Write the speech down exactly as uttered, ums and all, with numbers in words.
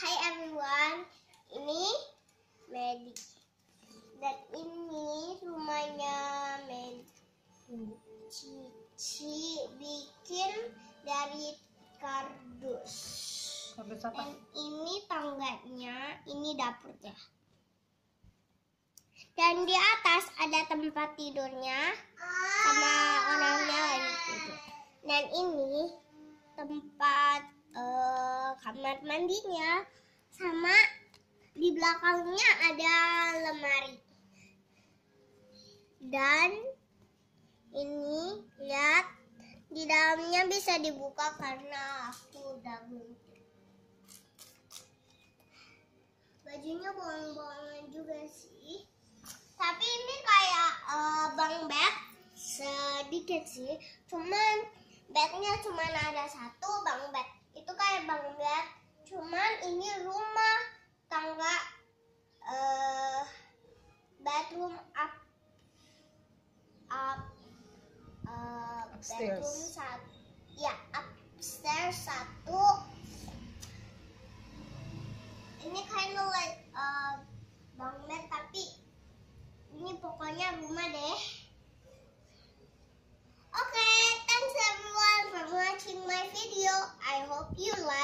Hi everyone, ini Medi. Dan ini rumahnya Medi. Cici bikin dari kardus. Kardus apa? Dan ini tangganya, ini dapurnya. Dan di atas ada tempat tidurnya sama orangnya lagi tidur. Dan ini tempat uh, kamar mandinya, sama di belakangnya ada lemari. Dan ini lihat, di dalamnya bisa dibuka karena aku udah gunting. Bajunya bolong-bolongan juga sih. Tapi ini kayak uh, bang bed sedikit sih. Cuman bednya cuma ada satu bang bed. Itu kayak bang bed. Cuman ini rumah tangga uh, bedroom up up uh, Upstairs. bedroom satu. Ya, upstairs satu. Ini kind of like uh, bang bed, tapi ini pokoknya rumah deh. Okay, thanks everyone for watching my video. I hope you like.